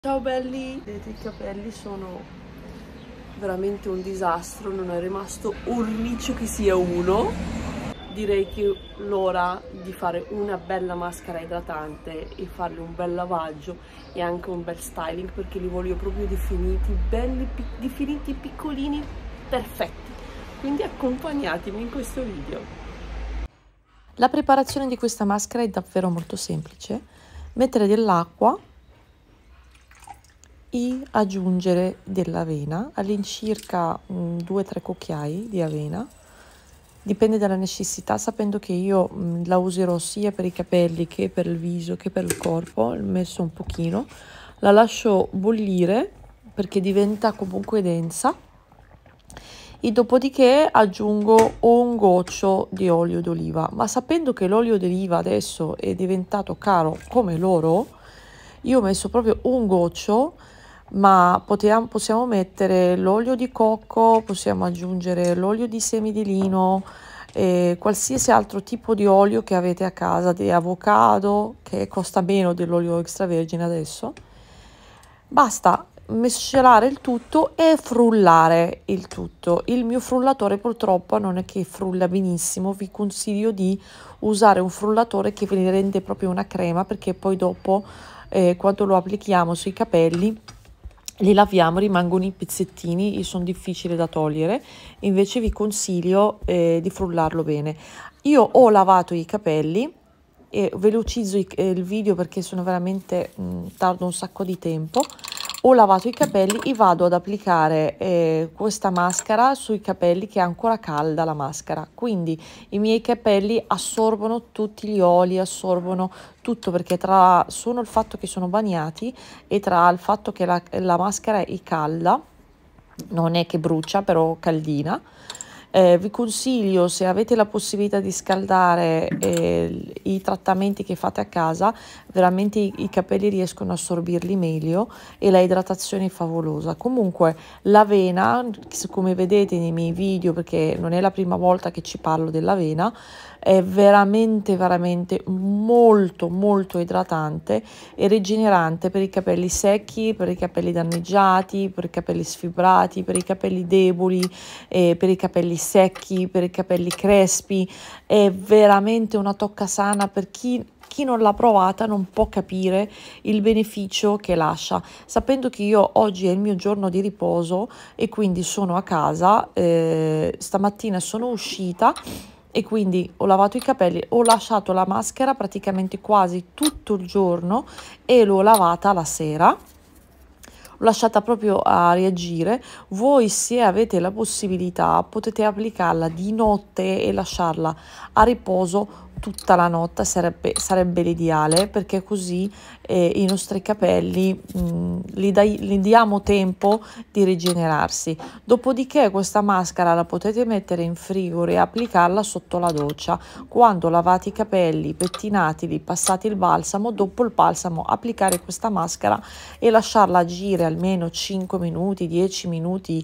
Ciao belli, vedete i capelli sono veramente un disastro, non è rimasto un riccio che sia uno. Direi che è l'ora di fare una bella maschera idratante e farle un bel lavaggio e anche un bel styling, perché li voglio proprio definiti, belli, definiti piccolini, perfetti. Quindi accompagnatemi in questo video. La preparazione di questa maschera è davvero molto semplice. Mettere dell'acqua e aggiungere dell'avena, all'incirca 2-3 cucchiai di avena, dipende dalla necessità, sapendo che io la userò sia per i capelli che per il viso che per il corpo. Ho messo un pochino, la lascio bollire perché diventa comunque densa e dopodiché aggiungo un goccio di olio d'oliva, ma sapendo che l'olio d'oliva adesso è diventato caro come l'oro, io ho messo proprio un goccio, ma possiamo mettere l'olio di cocco, possiamo aggiungere l'olio di semi di lino, qualsiasi altro tipo di olio che avete a casa, di avocado, che costa meno dell'olio extravergine adesso. Basta mescelare il tutto e frullare il tutto. Il mio frullatore purtroppo non è che frulla benissimo, vi consiglio di usare un frullatore che ve ne rende proprio una crema, perché poi dopo quando lo applichiamo sui capelli li laviamo, rimangono i pezzettini e sono difficili da togliere. Invece vi consiglio di frullarlo bene. Io ho lavato i capelli e velocizzo il video perché sono veramente tardo un sacco di tempo. Ho lavato i capelli e vado ad applicare questa maschera sui capelli che è ancora calda la maschera, quindi i miei capelli assorbono tutti gli oli, assorbono tutto, perché tra solo il fatto che sono bagnati e tra il fatto che la maschera è calda, non è che brucia, però caldina. Vi consiglio, se avete la possibilità di scaldare i trattamenti che fate a casa, veramente i capelli riescono a assorbirli meglio e la idratazione è favolosa. Comunque l'avena, come vedete nei miei video, perché non è la prima volta che ci parlo dell'avena, è veramente molto idratante e rigenerante per i capelli secchi, per i capelli danneggiati, per i capelli sfibrati, per i capelli deboli, per i capelli secchi, per i capelli crespi. È veramente una toccasana per chi non l'ha provata non può capire il beneficio che lascia. Sapendo che io oggi è il mio giorno di riposo e quindi sono a casa, stamattina sono uscita e quindi ho lavato i capelli, ho lasciato la maschera praticamente quasi tutto il giorno e l'ho lavata la sera. L'ho lasciata proprio a reagire. Voi, se avete la possibilità, potete applicarla di notte e lasciarla a riposo tutta la notte, sarebbe l'ideale, perché così i nostri capelli li diamo tempo di rigenerarsi. Dopodiché questa maschera la potete mettere in frigo e applicarla sotto la doccia. Quando lavate i capelli, pettinatili, passate il balsamo, dopo il balsamo applicare questa maschera e lasciarla agire almeno 5 minuti, 10 minuti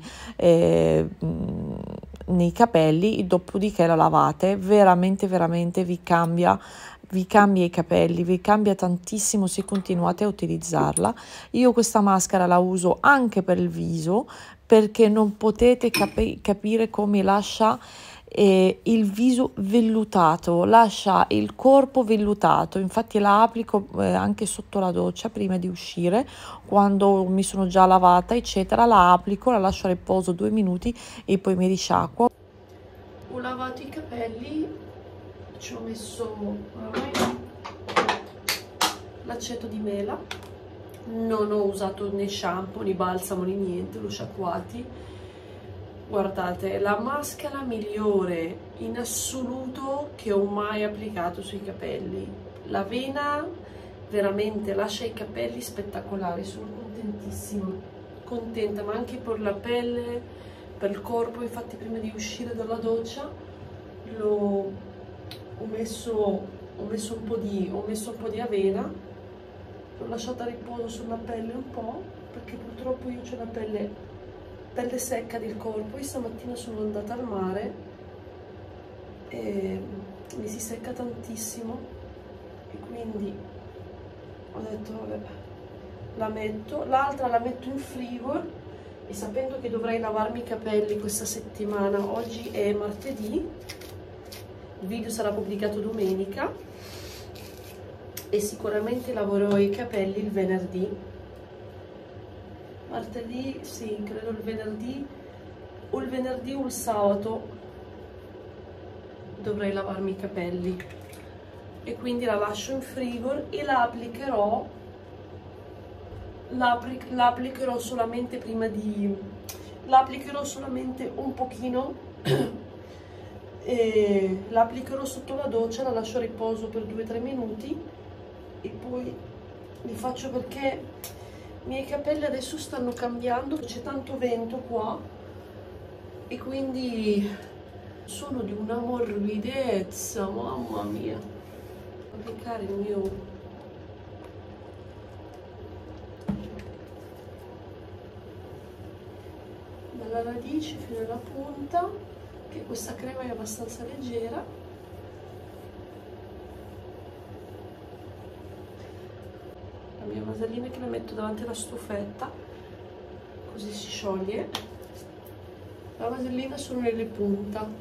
nei capelli, dopodiché la lavate. Veramente vi cambia i capelli, vi cambia tantissimo se continuate a utilizzarla. Io questa maschera la uso anche per il viso, perché non potete capire come lascia il viso vellutato, lascia il corpo vellutato. Infatti la applico anche sotto la doccia prima di uscire, quando mi sono già lavata eccetera, la applico, la lascio a riposo 2 minuti e poi mi risciacquo. Ho lavato i capelli, ci ho messo l'aceto di mela, non ho usato né shampoo né balsamo né niente, l'ho sciacquati. Guardate, la maschera migliore in assoluto che ho mai applicato sui capelli. L'avena veramente lascia i capelli spettacolari, sono contentissima, contenta, ma anche per la pelle, per il corpo. Infatti prima di uscire dalla doccia ho messo un po' di avena, l'ho lasciata a riposo sulla pelle un po', perché purtroppo io ho la pelle secca del corpo. E stamattina sono andata al mare e mi si secca tantissimo e quindi ho detto vabbè, la metto, l'altra la metto in frigo, e sapendo che dovrei lavarmi i capelli questa settimana, oggi è martedì, il video sarà pubblicato domenica e sicuramente lavorerò i capelli il venerdì. Martedì, sì, credo il venerdì o il sabato dovrei lavarmi i capelli, e quindi la lascio in frigo e la applicherò solamente la applicherò solamente un pochino e la applicherò sotto la doccia, la lascio a riposo per 2-3 minuti e poi li faccio, perché i miei capelli adesso stanno cambiando, c'è tanto vento qua e quindi sono di una morbidezza, mamma mia. Applicare il mio dalla radice fino alla punta, che questa crema è abbastanza leggera. La mia vasellina che la metto davanti alla stufetta, così si scioglie. La vasellina solo nelle punte.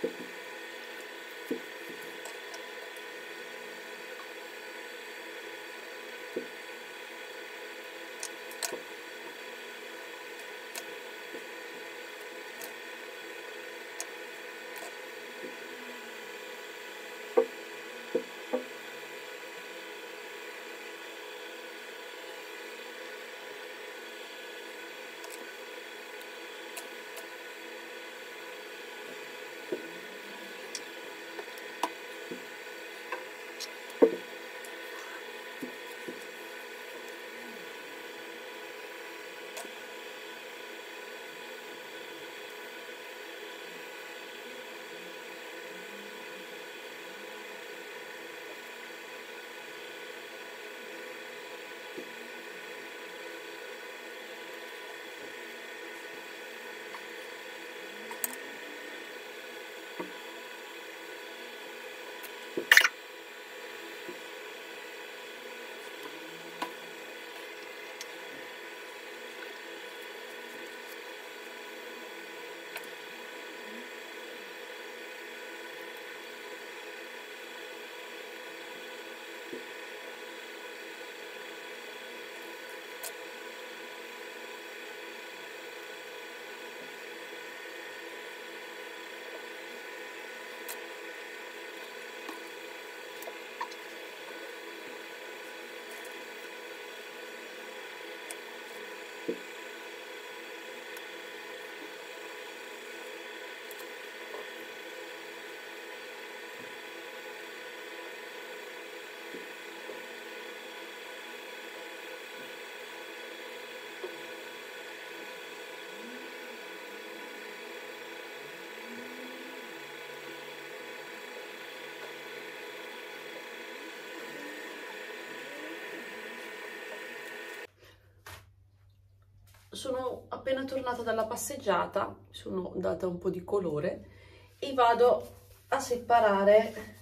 Sono appena tornata dalla passeggiata, sono data un po' di colore e vado a separare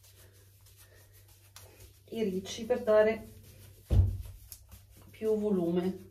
i ricci per dare più volume.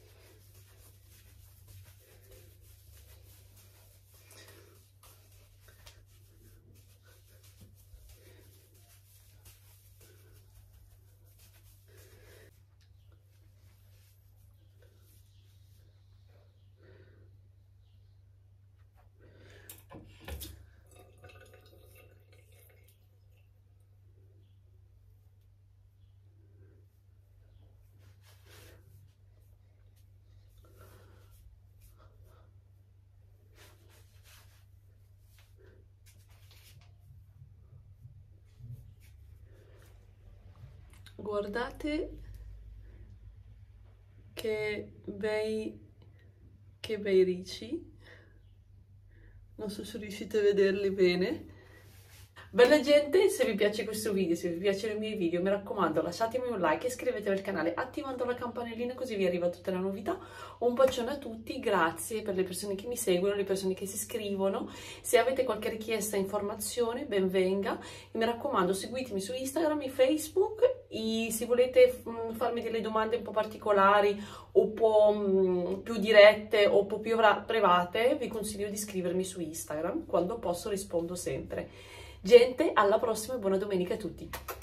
Guardate che bei ricci, non so se riuscite a vederli bene. Bella gente, se vi piace questo video, se vi piacciono i miei video, mi raccomando lasciatemi un like, iscrivetevi al canale attivando la campanellina così vi arriva tutte le novità. Un bacione a tutti, grazie per le persone che mi seguono, le persone che si iscrivono. Se avete qualche richiesta, informazione, ben venga. E mi raccomando, seguitemi su Instagram e Facebook. Se volete farmi delle domande un po' particolari o un po' più dirette o un po' più private, vi consiglio di scrivermi su Instagram, quando posso rispondo sempre. Gente, alla prossima e buona domenica a tutti!